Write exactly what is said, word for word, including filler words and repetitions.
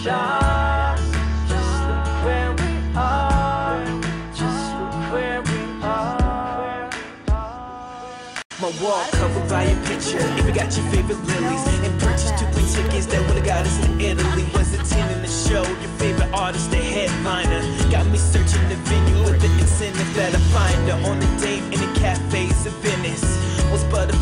star. Just look where we are. Just look where we are. My wall covered by your picture. If you got your favorite lilies and purchased two free tickets that would've got us to Italy. Was attending the show, your favorite artist, the headliner. Got me searching the venue with the incentive that I find her on a date in the cafes of Venice. Was but a